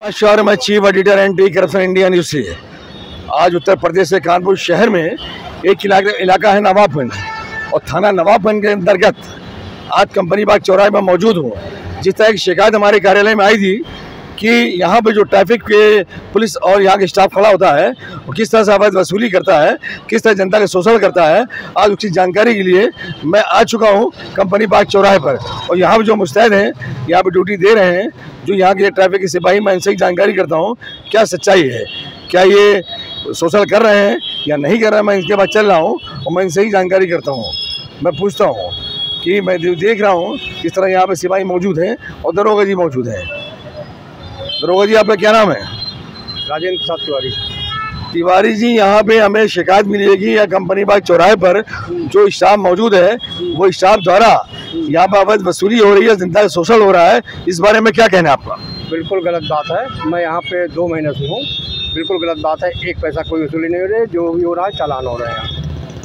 नमस्कार, मैं chief editor anti corruption India news से। आज उत्तर प्रदेश के कानपुर शहर में एक इलाका है नवाबगंज और थाना नवाबगंज के अंतर्गत आज कंपनी बाग चौराहे में मौजूद हूँ। जिस तरह की शिकायत हमारे कार्यालय में आई थी कि यहाँ पे जो ट्रैफिक के पुलिस और यहाँ के स्टाफ खड़ा होता है वो किस तरह से अवैध वसूली करता है, किस तरह जनता का शोषण करता है, आज उसकी जानकारी के लिए मैं आ चुका हूँ कंपनी बाग चौराहे पर। और यहाँ पे जो मुस्तैद हैं, यहाँ पे ड्यूटी दे रहे हैं जो यहाँ के ट्रैफिक के सिपाही, मैं इनसे ही जानकारी करता हूँ क्या सच्चाई है, क्या ये शोषण कर रहे हैं या नहीं कर रहे हैं। मैं इनके बाद चल रहा हूँ और मैं इनसे ही जानकारी करता हूँ। मैं पूछता हूँ कि मैं देख रहा हूँ किस तरह यहाँ पे सिपाही मौजूद हैं और दरोगा जी मौजूद हैं। दरोगा जी, आपका क्या नाम है? राजेंद्र प्रसाद तिवारी। तिवारी जी, यहाँ पे हमें शिकायत मिली है कि यह कंपनी बाग चौराहे पर जो स्टाफ मौजूद है वो स्टाफ द्वारा यहाँ पर अवैध वसूली हो रही है, जनता का शोषण हो रहा है। इस बारे में क्या कहना है आपका? बिल्कुल गलत बात है। मैं यहाँ पे 2 महीने से हूँ। बिल्कुल गलत बात है। एक पैसा कोई वसूली नहीं हो रही है। जो भी हो रहा है चालान हो रहे हैं।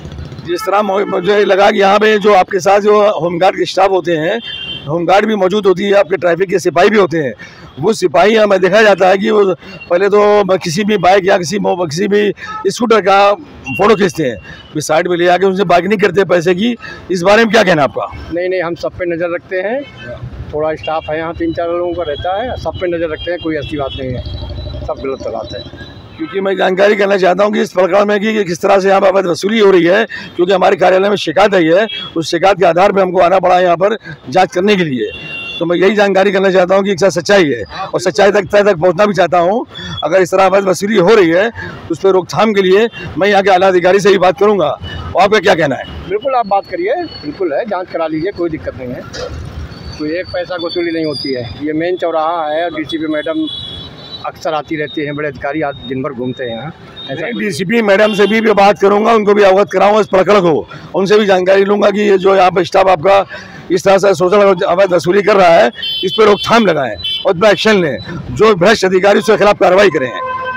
जिस तरह मुझे लगा कि यहाँ पे जो आपके साथ जो होमगार्ड के स्टाफ होते हैं, होमगार्ड भी मौजूद होती है, आपके ट्रैफिक के सिपाही भी होते हैं। वो सिपाही हमें देखा जाता है कि वो पहले तो किसी भी बाइक या किसी भी स्कूटर का फ़ोटो खींचते हैं, फिर साइड में ले आके उनसे बार्गेनिंग करते हैं पैसे की। इस बारे में क्या कहना आपका? नहीं, हम सब पे नज़र रखते हैं। थोड़ा स्टाफ है यहाँ 3-4 लोगों का रहता है, सब पे नज़र रखते हैं। कोई ऐसी बात नहीं है, सब गलत बात है। क्योंकि मैं जानकारी करना चाहता हूँ कि इस प्रकार में कि किस तरह से यहाँ पर अवैध वसूली हो रही है, क्योंकि हमारे कार्यालय में शिकायत आई है। उस शिकायत के आधार पर हमको आना पड़ा यहाँ पर जांच करने के लिए। तो मैं यही जानकारी करना चाहता हूँ कि क्या सच्चाई है और सच्चाई तक पहुँचना भी चाहता हूँ। अगर इस तरह अवैध वसूली हो रही है तो उस पर रोकथाम के लिए मैं यहाँ के आला अधिकारी से ही बात करूँगा। और आपका क्या कहना है? बिल्कुल आप बात करिए, बिल्कुल है, जाँच करा लीजिए, कोई दिक्कत नहीं है। कोई एक पैसा वसूली नहीं होती है। ये मेन चौराहा है और डीसीपी मैडम अक्सर आती रहती हैं, बड़े अधिकारी आज दिन भर घूमते हैं यहाँ। ऐसा डीसीपी मैडम से भी बात करूंगा, उनको भी अवगत कराऊंगा इस प्रकरण को, उनसे भी जानकारी लूंगा कि ये जो यहाँ पे स्टाफ आपका इस तरह से शोषण अवैध वसूली कर रहा है, इस पर रोकथाम लगाएं और इस पर एक्शन लें। जो भ्रष्ट अधिकारी उसके खिलाफ कार्रवाई करें।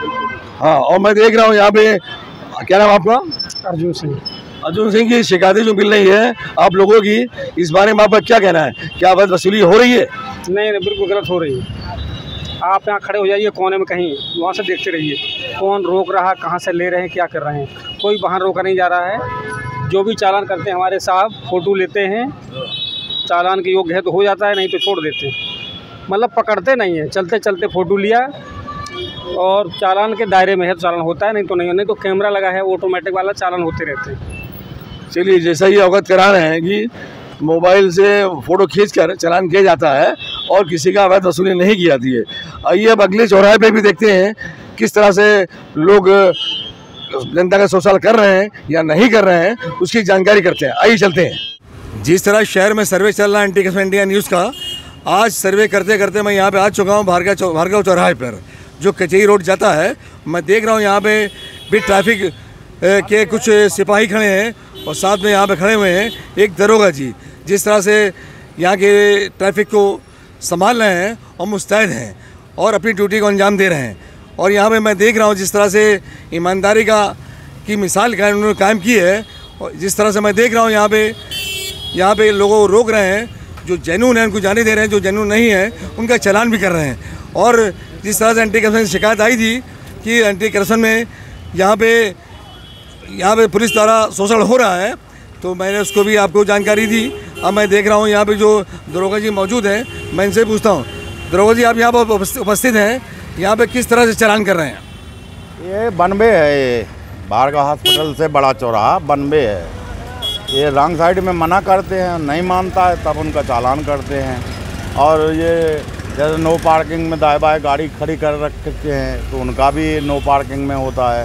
हाँ, और मैं देख रहा हूँ यहाँ पे, क्या नाम आपका? अर्जुन सिंह। अर्जुन सिंह की शिकायतें जो मिल रही है आप लोगों की, इस बारे में आपका क्या कहना है? क्या अवैध वसूली हो रही है? नहीं, बिल्कुल गलत हो रही है। आप यहाँ खड़े हो जाइए कोने में कहीं, वहाँ से देखते रहिए कौन रोक रहा है, कहाँ से ले रहे हैं, क्या कर रहे हैं। कोई बाहर रोका नहीं जा रहा है। जो भी चालान करते हैं हमारे साहब फ़ोटो लेते हैं, चालान के योग्य है तो हो जाता है, नहीं तो छोड़ देते हैं। मतलब पकड़ते नहीं हैं, चलते चलते फ़ोटो लिया और चालान के दायरे में है तो चालान होता है, नहीं तो कैमरा लगा है ऑटोमेटिक वाला, चालान होते रहते हैं। चलिए, जैसा ही अवगत करा रहे हैं कि मोबाइल से फ़ोटो खींचकर चालान किया जाता है और किसी का अवैध वसूली नहीं की जाती है। आइए अब अगले चौराहे पे भी देखते हैं किस तरह से लोग जनता का शोषण कर रहे हैं या नहीं कर रहे हैं, उसकी जानकारी करते हैं। आइए चलते हैं। जिस तरह शहर में सर्वे चल रहा है एंटी करप्शन इंडिया न्यूज़ का, आज सर्वे करते करते मैं यहाँ पे आ चुका हूँ भार्गव चौराहे पर, जो कचहरी रोड जाता है। मैं देख रहा हूँ यहाँ पे भी ट्रैफिक के कुछ सिपाही खड़े हैं और साथ में यहाँ पे खड़े हुए हैं एक दरोगा जी। जिस तरह से यहाँ के ट्रैफिक को संभाल रहे हैं और मुस्तैद हैं और अपनी ड्यूटी को अंजाम दे रहे हैं। और यहाँ पे मैं देख रहा हूँ जिस तरह से ईमानदारी की मिसाल उन्होंने कायम की है। और जिस तरह से मैं देख रहा हूँ यहाँ पे लोगों को रोक रहे हैं, जो जेन्युइन है उनको जाने दे रहे हैं, जो जेन्युइन नहीं है उनका चालान भी कर रहे हैं। और जिस तरह से एंटी करप्शन की शिकायत आई थी कि एंटी करप्शन में यहाँ पे पुलिस द्वारा शोषण हो रहा है, तो मैंने उसको भी आपको जानकारी दी। अब मैं देख रहा हूँ यहाँ पे जो दरोगा जी मौजूद हैं, मैं इनसे पूछता हूँ। दरोगा जी, आप यहाँ पर उपस्थित हैं, यहाँ पे किस तरह से चालान कर रहे हैं? ये बनवे है, ये भार्गव हॉस्पिटल से बड़ा चौराहा बनवे है। ये रॉन्ग साइड में मना करते हैं, नहीं मानता है तब उनका चालान करते हैं। और ये जैसे नो पार्किंग में दाएं बाएं गाड़ी खड़ी कर रखते हैं तो उनका भी नो पार्किंग में होता है।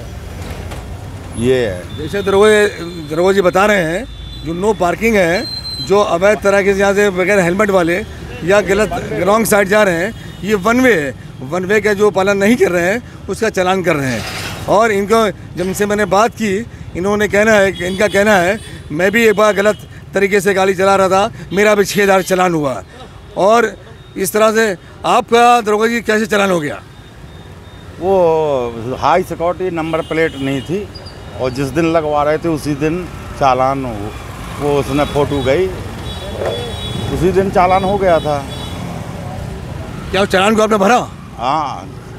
ये है, जैसे दरोगा जी बता रहे हैं, जो नो पार्किंग है, जो अवैध तरह के यहाँ से बगैर हेलमेट वाले या गलत रॉन्ग साइड जा रहे हैं, ये वन वे है। वन वे का जो पालन नहीं कर रहे हैं उसका चालान कर रहे हैं। और इनको जब इनसे मैंने बात की, इनका कहना है मैं भी एक बार गलत तरीके से गाड़ी चला रहा था, मेरा भी 6000 चालान हुआ। और इस तरह से आपका दरोगा जी कैसे चालान हो गया? वो हाई सिक्योरिटी नंबर प्लेट नहीं थी और जिस दिन लगवा रहे थे उसी दिन चालान वो उसने फ़ोटो गई, उसी दिन चालान हो गया था। क्या चालान को आपने भरा? हाँ,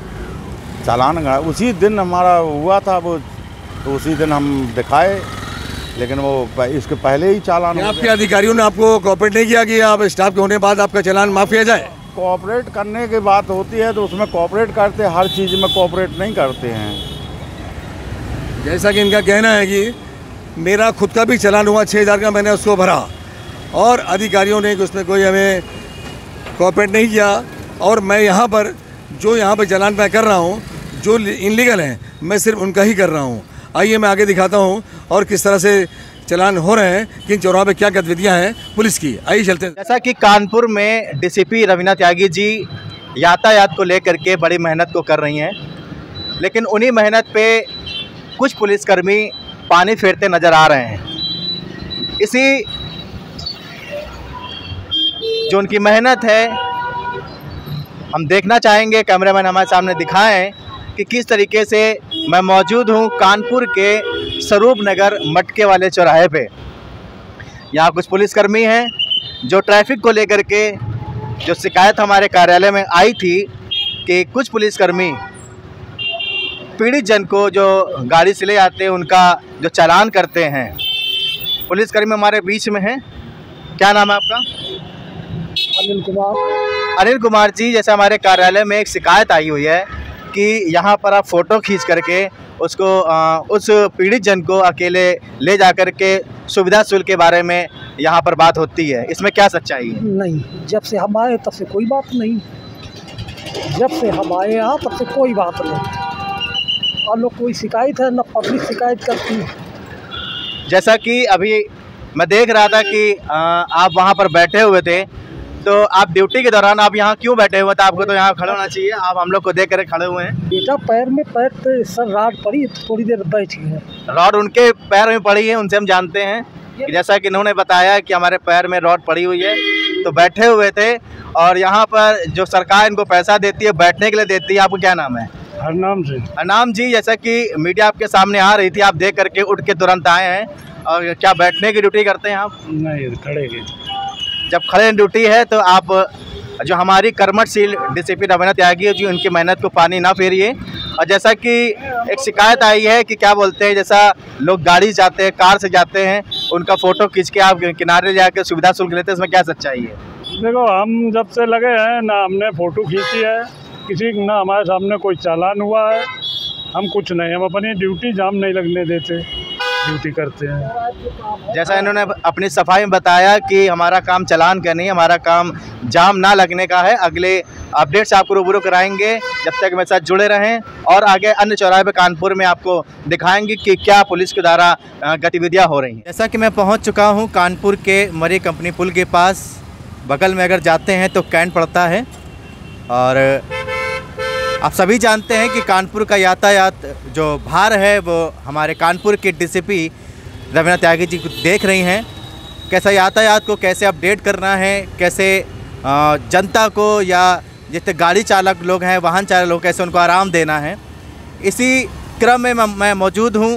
चालान उसी दिन हमारा हुआ था वो, तो उसी दिन हम दिखाए, लेकिन वो इसके पहले ही चालान। आपके अधिकारियों ने आपको कोऑपरेट नहीं किया कि आप स्टाफ के होने के बाद आपका चालान माफ़ किया जाए? कोऑपरेट करने की बात होती है तो उसमें कोऑपरेट करते, हर चीज़ में कोऑपरेट नहीं करते हैं। जैसा कि इनका कहना है कि मेरा खुद का भी चालान हुआ 6,000 का, मैंने उसको भरा और अधिकारियों ने उसमें कोई हमें कोऑपरेट नहीं किया। और मैं यहाँ पर चालान मैं कर रहा हूँ जो इनलीगल हैं, मैं सिर्फ उनका ही कर रहा हूँ। आइए मैं आगे दिखाता हूँ और किस तरह से चालान हो रहे हैं, किन चौराहों पे क्या गतिविधियाँ हैं पुलिस की। आइए चलते हैं। जैसा कि कानपुर में डीसीपी रवीना त्यागी जी यातायात को लेकर के बड़ी मेहनत को कर रही हैं, लेकिन उन्हीं मेहनत पे कुछ पुलिसकर्मी पानी फेरते नज़र आ रहे हैं। इसी जो उनकी मेहनत है हम देखना चाहेंगे, कैमरामैन हमारे सामने दिखाएं कि किस तरीके से मैं मौजूद हूं कानपुर के स्वरूप नगर मटके वाले चौराहे पे। यहाँ कुछ पुलिसकर्मी हैं जो ट्रैफिक को लेकर के जो शिकायत हमारे कार्यालय में आई थी कि कुछ पुलिसकर्मी पीड़ित जन को जो गाड़ी से ले आते हैं उनका जो चालान करते हैं। पुलिसकर्मी हमारे बीच में हैं। क्या नाम है आपका? अनिल कुमार। अनिल कुमार जी, जैसे हमारे कार्यालय में एक शिकायत आई हुई है कि यहाँ पर आप फ़ोटो खींच करके उसको उस पीड़ित जन को अकेले ले जा कर के सुविधा शुल्क के बारे में यहाँ पर बात होती है, इसमें क्या सच्चाई है? नहीं, जब से हम आए तब से कोई बात नहीं। जब से हम आए यहाँ तब से कोई बात नहीं। और लोग कोई शिकायत है, न पब्लिक शिकायत करती है। जैसा कि अभी मैं देख रहा था कि आप वहाँ पर बैठे हुए थे, तो आप ड्यूटी के दौरान आप यहाँ क्यों बैठे हुए थे? आपको तो यहाँ खड़े होना चाहिए, आप हम लोग को देख कर खड़े हुए हैं। बेटा पैर तो सर राड पड़ी, थोड़ी देर बैठ गए। रॉड उनके पैर में पड़ी है, उनसे हम जानते हैं कि जैसा कि इन्होंने बताया कि हमारे पैर में रॉड पड़ी हुई है, तो बैठे हुए थे। और यहाँ पर जो सरकार इनको पैसा देती है, बैठने के लिए देती है। आपको क्या नाम है? हरनाम जी। हरनाम जी, जैसा कि मीडिया आपके सामने आ रही थी, आप देख करके उठ के तुरंत आए हैं, और क्या बैठने की ड्यूटी करते हैं आप? नहीं, खड़े की। जब खड़े ड्यूटी है तो आप जो हमारी कर्मठशील डीसीपी रवीना त्यागी जी, उनकी मेहनत को पानी ना फेरिए। और जैसा कि एक शिकायत आई है कि क्या बोलते हैं, जैसा लोग गाड़ी से जाते हैं, कार से जाते हैं, उनका फ़ोटो खींच के आप किनारे जाकर सुविधा शुल्क लेते हैं, इसमें क्या सच्चाई है? देखो, हम जब से लगे हैं ना हमने फ़ोटो खींची है किसी, ना हमारे सामने कोई चालान हुआ है। हम कुछ नहीं, हम अपनी ड्यूटी जाम नहीं लगने देते, ड्यूटी करते हैं। जैसा इन्होंने अपनी सफाई में बताया कि हमारा काम चालान का नहीं, हमारा काम जाम ना लगने का है। अगले अपडेट से आपको रूबरू कराएंगे, जब तक मेरे साथ जुड़े रहें। और आगे अन्य चौराहे पे कानपुर में आपको दिखाएंगे कि क्या पुलिस के द्वारा गतिविधियां हो रही हैं। जैसा कि मैं पहुंच चुका हूं कानपुर के मरी कंपनी पुल के पास। बगल में अगर जाते हैं तो कैंट पड़ता है, और आप सभी जानते हैं कि कानपुर का यातायात जो भार है वो हमारे कानपुर के डीसीपी रवीना त्यागी जी को देख रही हैं। कैसा यातायात को कैसे अपडेट करना है, कैसे जनता को या जितने गाड़ी चालक लोग हैं, वाहन चालक लोग, कैसे उनको आराम देना है। इसी क्रम में मैं मौजूद हूँ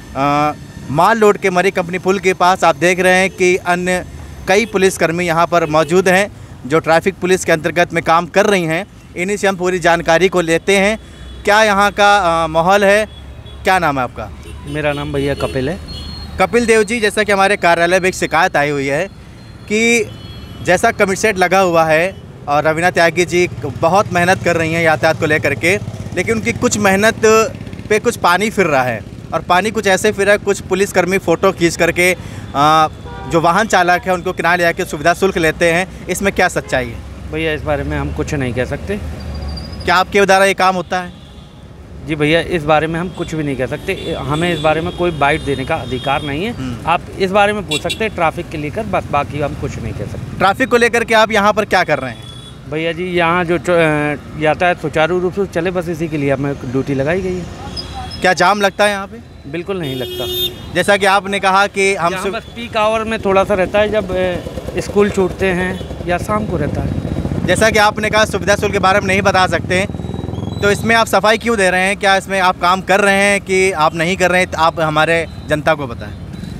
माल लोड के मरी कंपनी पुल के पास। आप देख रहे हैं कि अन्य कई पुलिसकर्मी यहाँ पर मौजूद हैं जो ट्रैफिक पुलिस के अंतर्गत में काम कर रही हैं। इन्हीं से हम पूरी जानकारी को लेते हैं। क्या यहाँ का माहौल है? क्या नाम है आपका? मेरा नाम भैया कपिल है। कपिल देव जी, जैसा कि हमारे कार्यालय में एक शिकायत आई हुई है कि जैसा कमिटसेट लगा हुआ है और रवीना त्यागी जी बहुत मेहनत कर रही हैं यातायात को लेकर के, लेकिन उनकी कुछ मेहनत पे कुछ पानी फिर रहा है। और पानी कुछ ऐसे फिर रहा है, कुछ पुलिसकर्मी फ़ोटो खींच करके जो वाहन चालक है उनको किनारे लेकर सुविधा शुल्क लेते हैं। इसमें क्या सच्चाई है? भैया इस बारे में हम कुछ नहीं कह सकते। क्या आपके द्वारा ये काम होता है? जी भैया, इस बारे में हम कुछ भी नहीं कह सकते। हमें इस बारे में कोई बाइट देने का अधिकार नहीं है। आप इस बारे में पूछ सकते हैं ट्रैफिक के लेकर, बस बाकी हम कुछ नहीं कह सकते। ट्रैफिक को लेकर के आप यहाँ पर क्या कर रहे हैं? भैया जी, यहाँ जो यातायात सुचारू रूप से चले, बस इसी के लिए हमें ड्यूटी लगाई गई है। क्या जाम लगता है यहाँ पे? बिल्कुल नहीं लगता। जैसा कि आपने कहा कि हम बस पीक आवर में थोड़ा सा रहता है, जब स्कूल छूटते हैं या शाम को रहता है। जैसा कि आपने कहा सुविधा शुल्क के बारे में नहीं बता सकते, तो इसमें आप सफाई क्यों दे रहे हैं? क्या इसमें आप काम कर रहे हैं कि आप नहीं कर रहे हैं? तो आप हमारे जनता को बताएं।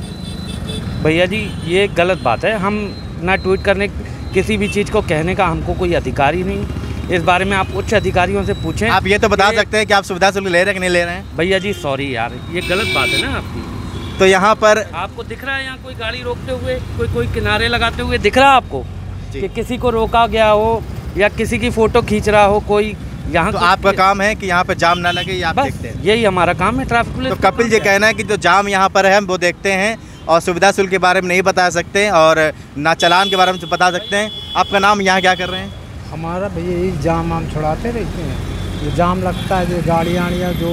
भैया जी, ये गलत बात है। हम ना ट्वीट करने, किसी भी चीज़ को कहने का हमको कोई अधिकार ही नहीं। इस बारे में आप उच्च अधिकारियों से पूछें। आप ये तो बता सकते हैं कि आप सुविधा शुल्क ले रहे हैं कि नहीं ले रहे हैं? भैया जी सॉरी यार, ये गलत बात है ना आपकी। तो यहाँ पर आपको दिख रहा है यहाँ कोई गाड़ी रोकते हुए, कोई किनारे लगाते हुए दिख रहा है आपको कि किसी को रोका गया हो या किसी की फ़ोटो खींच रहा हो कोई यहाँ? तो आपका काम है कि यहाँ पे जाम ना लगे, ये आप देखते हैं? यही हमारा काम है ट्रैफिक पुलिस। तो कपिल जी कहना है कि जो जाम यहाँ पर है हम वो देखते हैं और सुविधा शुल्क के बारे में नहीं बता सकते और ना चालान के बारे में बता सकते हैं। आपका नाम यहाँ क्या कर रहे हैं? हमारा भैया यही जाम हम छुड़ाते रहते हैं। जो जाम लगता है, जो गाड़ियाँ जो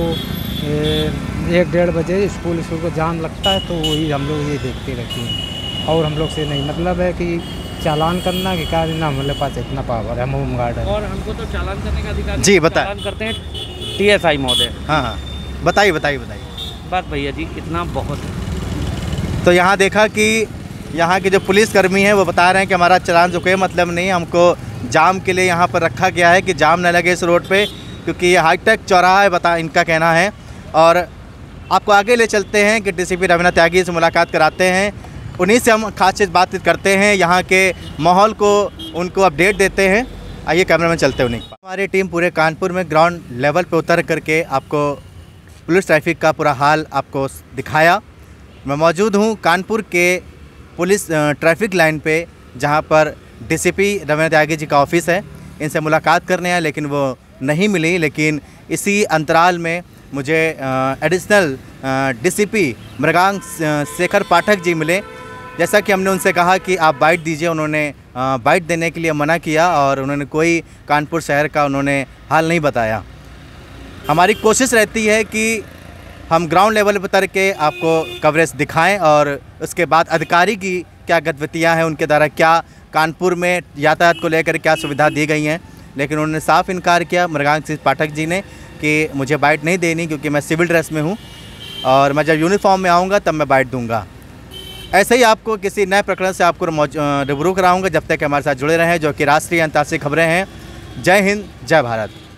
1-1:30 बजे स्कूल को जाम लगता है, तो वही हम लोग ये देखते रहते हैं। और हम लोग से नहीं मतलब है कि चालान करना कि क्या ना, हमारे पास इतना पावर है, हम होमगार्ड है और हमको तो चालान करने का अधिकार जी बताएं। चालान करते हैं TSI महोदय। हाँ, बताइए। बस भैया जी इतना बहुत है। तो यहाँ देखा कि यहाँ के जो पुलिसकर्मी हैं वो बता रहे हैं कि हमारा चालान जो कोई मतलब नहीं, हमको जाम के लिए यहाँ पर रखा गया है कि जाम न लगे इस रोड पे, क्योंकि ये हाईटेक चौराहा है, इनका कहना है। और आपको आगे ले चलते हैं कि DCP रवीना त्यागी से मुलाकात कराते हैं, उन्हीं से हम खास चीज़ बातचीत करते हैं, यहाँ के माहौल को उनको अपडेट देते हैं। आइए कैमरा में चलते हैं उन्हीं। हमारी टीम पूरे कानपुर में ग्राउंड लेवल पे उतर करके आपको पुलिस ट्रैफिक का पूरा हाल आपको दिखाया। मैं मौजूद हूँ कानपुर के पुलिस ट्रैफिक लाइन पे, जहाँ पर DCP रवीना त्यागी जी का ऑफिस है। इनसे मुलाकात करने आए लेकिन वो नहीं मिली, लेकिन इसी अंतराल में मुझे एडिशनल DCP मृगांक शेखर पाठक जी मिले। जैसा कि हमने उनसे कहा कि आप बाइट दीजिए, उन्होंने बाइट देने के लिए मना किया और उन्होंने कोई कानपुर शहर का उन्होंने हाल नहीं बताया। हमारी कोशिश रहती है कि हम ग्राउंड लेवल पर उतर के आपको कवरेज दिखाएं और उसके बाद अधिकारी की क्या गतिविधियां हैं, उनके द्वारा क्या कानपुर में यातायात को लेकर क्या सुविधा दी गई हैं। लेकिन उन्होंने साफ इनकार किया मृगांक सिंह पाठक जी ने कि मुझे बाइट नहीं देनी, क्योंकि मैं सिविल ड्रेस में हूं और मैं जब यूनिफॉर्म में आऊँगा तब मैं बाइट दूँगा। ऐसे ही आपको किसी नए प्रकरण से आपको रूबरू कराऊँगा। जब तक हमारे साथ जुड़े रहें, जो कि राष्ट्रीय अंतर्राष्ट्रीय खबरें हैं। जय हिंद, जय भारत।